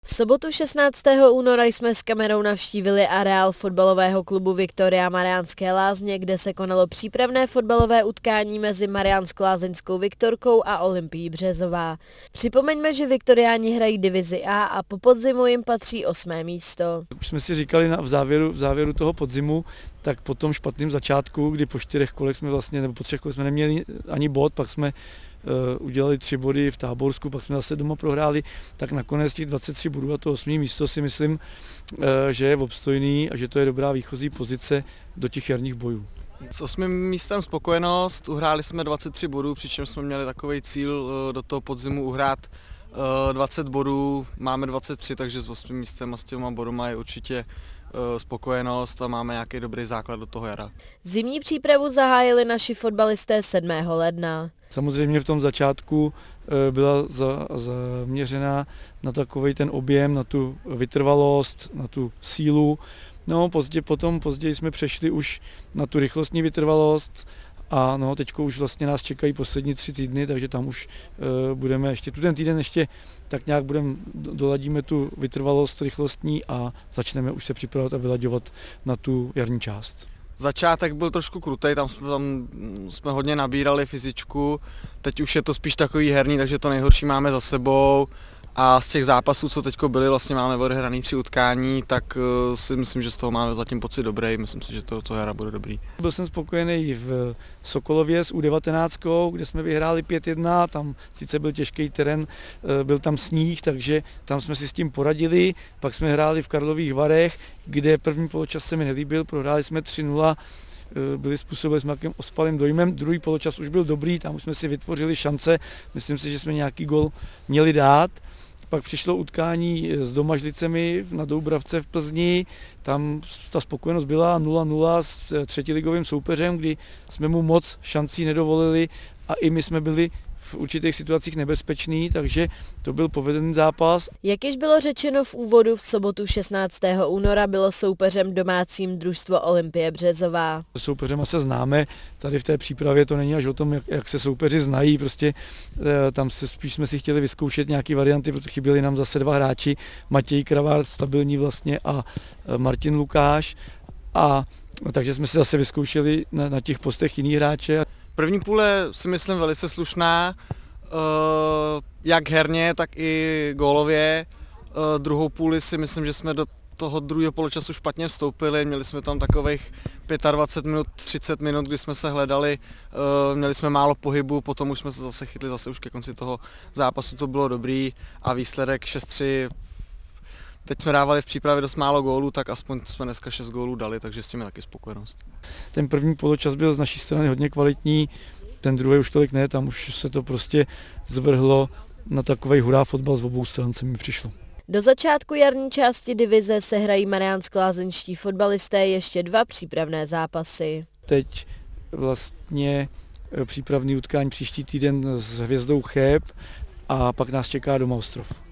V sobotu 16. února jsme s kamerou navštívili areál fotbalového klubu Viktoria Mariánské Lázně, kde se konalo přípravné fotbalové utkání mezi Mariánsko-Lázeňskou Viktorkou a Olympií Březová. Připomeňme, že Viktoriáni hrají divizi A po podzimu jim patří 8. místo. Už jsme si říkali v závěru toho podzimu, tak po tom špatném začátku, kdy po 4 kolech jsme vlastně, nebo po 3 kolech jsme neměli ani bod, pak jsme udělali 3 body v Táborsku, pak jsme zase doma prohráli, tak nakonec těch 23 bodů a to 8. místo si myslím, že je obstojný a že to je dobrá výchozí pozice do těch jarních bojů. S 8. místem spokojenost, uhráli jsme 23 bodů, přičemž jsme měli takový cíl do toho podzimu uhrát 20 bodů, máme 23, takže s 8. místem a s těma bodama je určitě spokojenost a máme nějaký dobrý základ do toho jara. Zimní přípravu zahájili naši fotbalisté 7. ledna. Samozřejmě v tom začátku byla zaměřená na takovej ten objem, na tu vytrvalost, na tu sílu. No, později jsme přešli už na tu rychlostní vytrvalost a no, teďko už vlastně nás čekají poslední 3 týdny, takže tam už budeme ještě, ten týden ještě tak nějak doladíme tu vytrvalost rychlostní a začneme už se připravovat a vylaďovat na tu jarní část. Začátek byl trošku krutej, tam jsme hodně nabírali fyzičku, teď už je to spíš takový herní, takže to nejhorší máme za sebou a z těch zápasů, co teď byly, vlastně máme odehraný 3 utkání, tak si myslím, že z toho máme zatím pocit dobrý, myslím si, že to jara bude dobrý. Byl jsem spokojený v Sokolově s U19, kde jsme vyhráli 5-1, tam sice byl těžký terén, byl tam sníh, takže tam jsme si s tím poradili, pak jsme hráli v Karlových Varech, kde první poločas se mi nelíbil, prohráli jsme 3-0, byli způsobili s nějakým ospalým dojmem, druhý poločas už byl dobrý, tam už jsme si vytvořili šance, myslím si, že jsme nějaký gol měli dát. Pak přišlo utkání s Domažlicemi na Doubravce v Plzni, tam ta spokojenost byla 0-0 s třetiligovým soupeřem, kdy jsme mu moc šancí nedovolili a i my jsme byli v určitých situacích nebezpečný, takže to byl povedený zápas. Jak již bylo řečeno v úvodu, v sobotu 16. února bylo soupeřem domácím družstvo Olympie Březová. Soupeřema se známe, tady v té přípravě to není až o tom, jak se soupeři znají, prostě tam spíš jsme si chtěli vyzkoušet nějaké varianty, protože chyběli nám zase 2 hráči, Matěj Kravár, stabilní vlastně, a Martin Lukáš, a takže jsme si zase vyzkoušeli na těch postech jiný hráče. První půle si myslím velice slušná, jak herně, tak i gólově. Druhou půli si myslím, že jsme do toho druhého poločasu špatně vstoupili, měli jsme tam takových 25 minut, 30 minut, kdy jsme se hledali, měli jsme málo pohybu, potom už jsme se zase chytli, zase už ke konci toho zápasu to bylo dobrý a výsledek 6-3. Teď jsme dávali v přípravě dost málo gólů, tak aspoň jsme dneska 6 gólů dali, takže s tím je taky spokojenost. Ten první poločas byl z naší strany hodně kvalitní, ten druhý už tolik ne, tam už se to prostě zvrhlo na takovej hurá fotbal z obou stran, se mi přišlo. Do začátku jarní části divize se hrají mariánsko-lázeňští fotbalisté ještě 2 přípravné zápasy. Teď vlastně přípravný utkání příští týden s Hvězdou Cheb a pak nás čeká doma Ostrov.